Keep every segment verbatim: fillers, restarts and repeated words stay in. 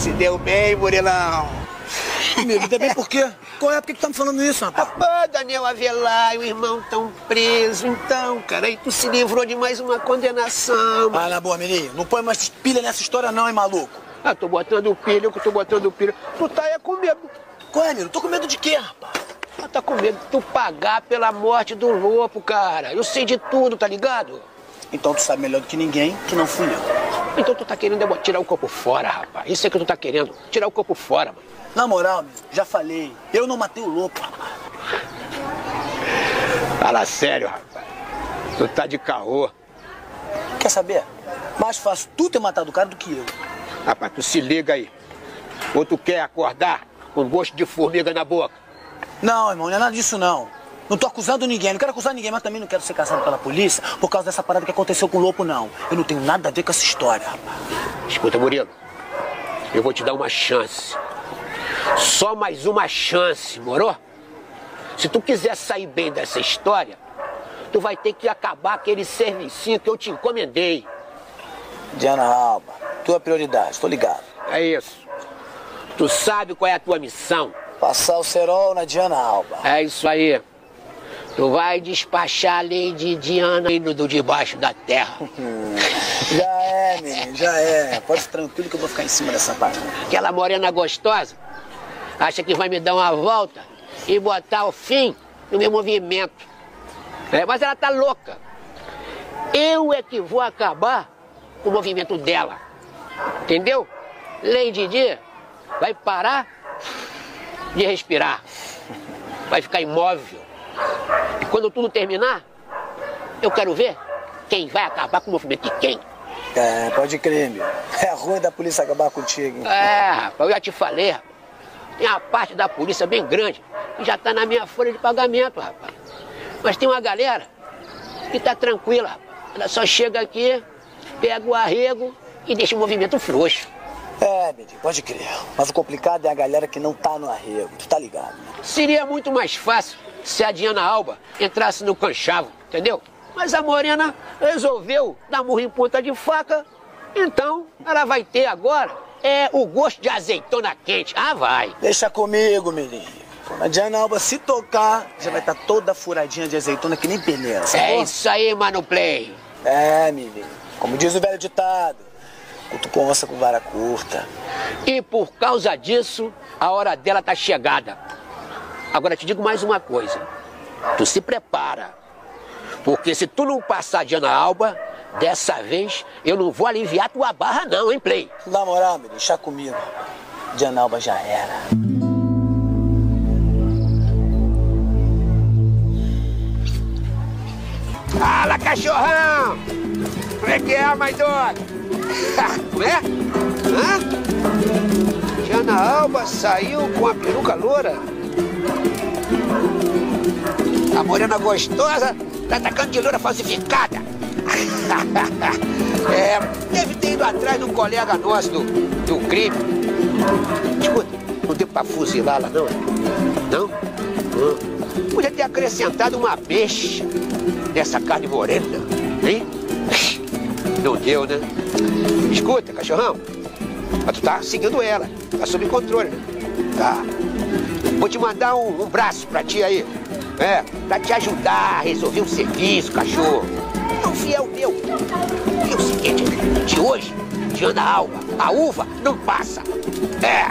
Se deu bem, Murelão. Amigo, deu bem por quê? Qual é? Por que tu tá me falando isso, rapaz? Rapaz, Daniel Avelar e o irmão tão preso, então, cara. Aí tu se livrou de mais uma condenação. Ah, na boa, menino. Não põe mais pilha nessa história não, hein, maluco? Ah, tô botando pilha, eu que tô botando pilha. Tu tá aí com medo. Qual é, amigo? Tô com medo de quê, rapaz? Ah, tá com medo de tu pagar pela morte do Lopo, cara. Eu sei de tudo, tá ligado? Então tu sabe melhor do que ninguém que não fui eu. Então tu tá querendo é tirar o corpo fora, rapaz. Isso é que tu tá querendo. Tirar o corpo fora, mano. Na moral, amigo, já falei. Eu não matei o Lopo, rapaz. Fala sério, rapaz. Tu tá de caô. Quer saber? Mais fácil tu ter matado o cara do que eu. Rapaz, tu se liga aí. Ou tu quer acordar com gosto de formiga na boca? Não, irmão, não é nada disso, não. Não tô acusando ninguém, não quero acusar ninguém, mas também não quero ser caçado pela polícia por causa dessa parada que aconteceu com o Lopo, não. Eu não tenho nada a ver com essa história, rapaz. Escuta, Murilo, eu vou te dar uma chance. Só mais uma chance, moro? Se tu quiser sair bem dessa história, tu vai ter que acabar aquele servicinho que eu te encomendei. Diana Alba, tua prioridade, tô ligado. É isso. Tu sabe qual é a tua missão? Passar o cerol na Diana Alba. É isso aí. Tu vai despachar a Lady Diana indo do debaixo da terra. Já é, menino, já é. Pode ficar tranquilo que eu vou ficar em cima dessa parada. Aquela morena gostosa acha que vai me dar uma volta e botar o fim no meu movimento. É, mas ela tá louca. Eu é que vou acabar com o movimento dela. Entendeu? Lady Di vai parar de respirar. Vai ficar imóvel. E quando tudo terminar, eu quero ver quem vai acabar com o movimento de quem. É, pode crer, meu. É ruim da polícia acabar contigo, hein? É, rapaz, eu já te falei, rapaz. Tem uma parte da polícia bem grande que já tá na minha folha de pagamento, rapaz. Mas tem uma galera que tá tranquila, rapaz. Ela só chega aqui, pega o arrego e deixa o movimento frouxo. É, menino, pode crer. Mas o complicado é a galera que não tá no arrego, tu tá ligado, né? Seria muito mais fácil se a Diana Alba entrasse no canchavo, entendeu? Mas a morena resolveu dar murro em ponta de faca, então ela vai ter agora é o gosto de azeitona quente. Ah, vai. Deixa comigo, menino. A Diana Alba, se tocar, já vai estar toda furadinha de azeitona que nem peneira. É isso aí, Mano Play. É, menino. Como diz o velho ditado, cuto com onça com vara curta. E por causa disso, a hora dela tá chegada. Agora te digo mais uma coisa. Tu se prepara. Porque se tu não passar a Diana Alba, dessa vez eu não vou aliviar tua barra não, hein, Play? Na moral, menino, deixa comigo. Diana Alba já era. Fala, cachorrão! Como é que é, mãe doida? Como é? Hã? Diana Alba saiu com a peruca loura? A morena gostosa tá atacando de loura falsificada. É, deve ter ido atrás de um colega nosso do, do crime. Escuta, não deu pra fuzilá-la, não? Não? Não. Podia ter acrescentado uma peixe nessa carne morena, hein? Não deu, né? Escuta, cachorrão, mas tu tá seguindo ela, tá sob controle, né? Tá. Vou te mandar um, um braço pra ti aí, é, pra te ajudar a resolver um serviço, cachorro. É um fiel meu. E é o seguinte, de hoje, Diana Alba, a uva não passa. É.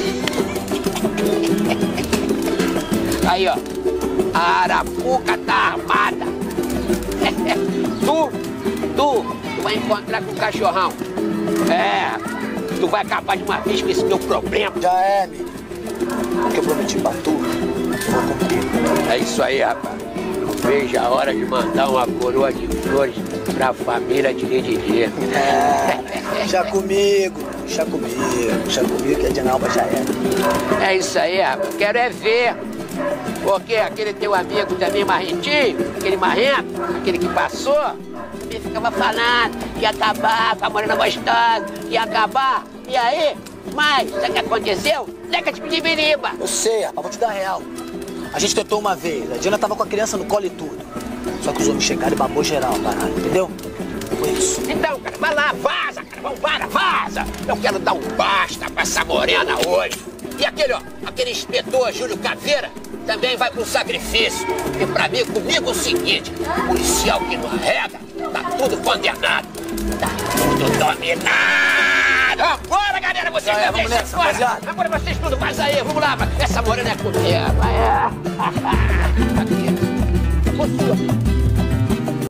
Aí, ó, a arapuca tá armada. Tu, tu, tu vai encontrar com o cachorrão. É, tu vai acabar de uma vez com esse meu problema. Já é, menino. O que eu prometi pra tu, vou cumprir. É isso aí, rapaz. Veja a hora de mandar uma coroa de flores pra família de Didi. É, já comigo, já comigo, já comigo que a Diana Alba já era. É isso aí, rapaz. Quero é ver. Porque aquele teu amigo também marrentinho, aquele marrento, aquele que passou, ele ficava falando que ia acabar com a morena gostosa, que ia acabar. E aí, mas, sabe o que aconteceu? Zeca de Pidibiriba. Eu sei, rapaz, vou te dar real. A gente tentou uma vez, a Diana tava com a criança no colo e tudo. Só que os homens chegaram e babou geral, caralho, entendeu? Foi isso. Então, cara, vai lá, vaza, cara, vambora, vaza. Eu quero dar um basta pra essa morena hoje. E aquele, ó, aquele inspetor Júlio Caveira também vai pro sacrifício. E pra mim, comigo é o seguinte, policial que não arrega, tá tudo condenado. Tá tudo dominado. Vambora, galera, vocês é, também, vamos nessa, rapaziada. Agora vocês tudo, faz aí, vamos lá. Essa morena é comigo, é.